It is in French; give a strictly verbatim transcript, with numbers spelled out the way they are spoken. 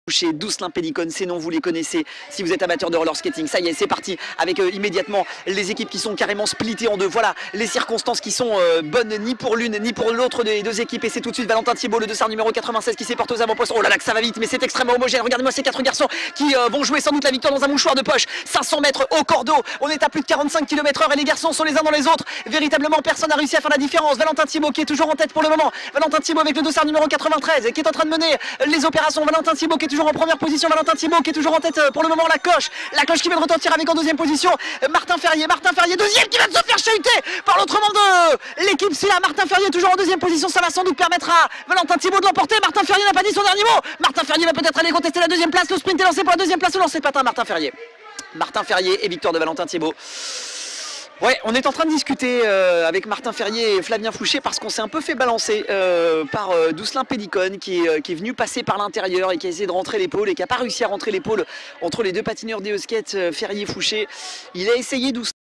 Chez Dousselin Pélicone, ces noms vous les connaissez si vous êtes amateur de roller skating. Ça y est, c'est parti avec euh, immédiatement les équipes qui sont carrément splittées en deux. Voilà les circonstances qui sont euh, bonnes ni pour l'une ni pour l'autre des deux équipes. Et c'est tout de suite Valentin Thibault, le dossard numéro quatre-vingt-seize qui s'est porté aux avant-postes. Oh là là que ça va vite, mais c'est extrêmement homogène. Regardez-moi ces quatre garçons qui euh, vont jouer sans doute la victoire dans un mouchoir de poche. cinq cents mètres au cordeau. On est à plus de quarante-cinq kilomètres heure et les garçons sont les uns dans les autres. Véritablement, personne n'a réussi à faire la différence. Valentin Thibault qui est toujours en tête pour le moment. Valentin Thibault avec le dossard numéro quatre-vingt-treize qui est en train de mener les opérations. Valentin Thibault qui est toujours en première position. Valentin Thibault qui est toujours en tête pour le moment. La cloche, la cloche qui vient de retentir avec en deuxième position Martin Ferrier, Martin Ferrier deuxième qui va de se faire chahuter par l'autre membre de l'équipe. C'est là Martin Ferrier toujours en deuxième position. Ça va sans doute permettre à Valentin Thibault de l'emporter. Martin Ferrier n'a pas dit son dernier mot. Martin Ferrier va peut-être aller contester la deuxième place. Le sprint est lancé pour la deuxième place. Le lancer de patin Martin Ferrier. Martin Ferrier et victoire de Valentin Thibault. Ouais, on est en train de discuter euh, avec Martin Ferrier et Flavien Fouché parce qu'on s'est un peu fait balancer euh, par euh, Dousselin Pélicone qui est, euh, qui est venu passer par l'intérieur et qui a essayé de rentrer l'épaule et qui n'a pas réussi à rentrer l'épaule entre les deux patineurs des skate euh, Ferrier-Fouché. Il a essayé Dousselin.